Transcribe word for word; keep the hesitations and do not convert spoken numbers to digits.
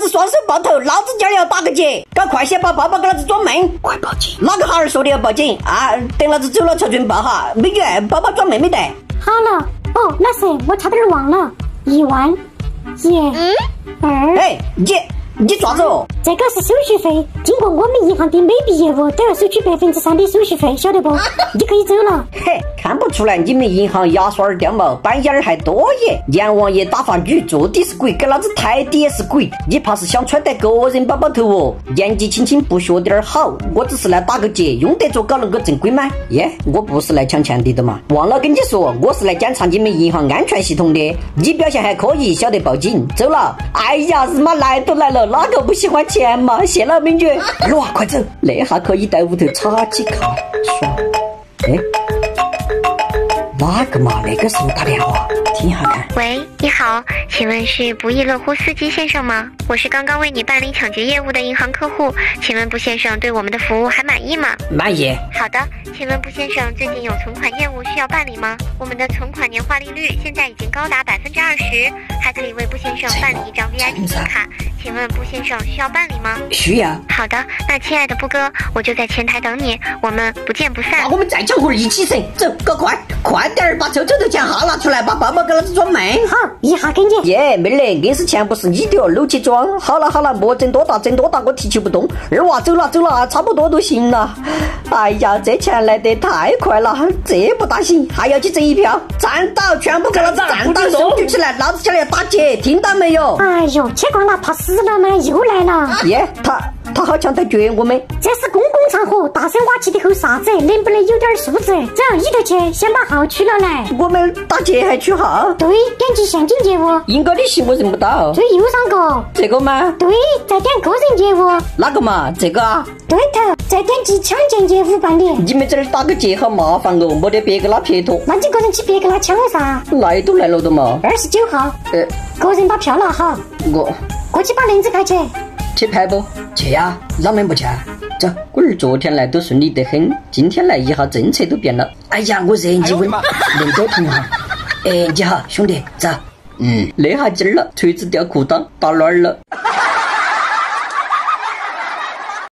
子双手抱头，老子今儿要打个劫，赶快些把包包给老子装满。 快报警！ 哪个好儿说的要报警啊？等老子走了才准报哈。美女，包包装满没得？ 好了，哦，那是我差点忘了，一万，一，二。 哎，你你抓子哦？ 这个是手续费，经过我们银行的每笔业务都要收取百分之三的手续费，晓得不？你可以走了。 嘿，看不出来你们银行牙刷儿掉毛，板眼儿还多耶！阎王爷打发女做的是鬼，给老子抬的也是鬼。你怕是想揣得个人包包头哦？年纪轻轻不学点儿好，我只是来打个劫，用得着搞那个正规吗？耶，我不是来抢钱的的嘛！忘了跟你说，我是来检查你们银行安全系统的。你表现还可以，晓得报警，走了。哎呀，日妈来都来了，哪个不喜欢钱嘛？谢了美女，二娃快走，那下可以在屋头插起卡耍。哎，哪个嘛？那个时候打电话，听下看。 喂，你好，请问是不亦乐乎司机先生吗？我是刚刚为你办理抢劫业务的银行客户，请问布先生对我们的服务还满意吗？ 满意。 好的，请问布先生最近有存款业务需要办理吗？我们的存款年化利率现在已经高达百分之二十，还可以为布先生办理一张 V I P 金卡，请问布先生需要办理吗？ 需要。 好的，那亲爱的布哥，我就在前台等你，我们不见不散。 那我们再抢会儿一起神，走，搞快，快点儿把抽抽头钱哈拿出来，把包包给老子装满。 好，一下给你。 耶，妹儿，硬是钱不是你的哦，搂起装。好了好了，莫整多大，整多大我提起不动。二娃走了走了，差不多都行了。哎呀，这钱来得太快了，这不大行，还要去整一票。站倒，全部给老子站倒，手举起来，老子今儿要打劫，听到没有？ 哎呦，铁光了，怕死了吗？又来了。 耶，他他好像在撅我们。 这是公共场合，大声挖起的后啥子？能不能有点素质？走，一头去，先把号取了来。 我们打劫还取号？ 对，点击现金业务。 应该的信我认不到。 最右上角。 这个吗？ 对，再点个人业务。 哪个嘛？这个啊？ 对头，再点击抢劫业务办理。 你们这儿打个劫好麻烦哦，没得别个拉撇脱。 那你个人去别个拉抢了噻？ 来都来了的嘛。 二十九号。 呃， 个人把票拿好。 我过去把轮子开起。 去拍不？去呀，哪门不去？走，我儿昨天来都顺利得很，今天来一下政策都变了。哎呀，我热你问，能沟通哈？哎，你好，兄弟，走。嗯，那下劲儿了，锤子掉裤裆，打哪儿了？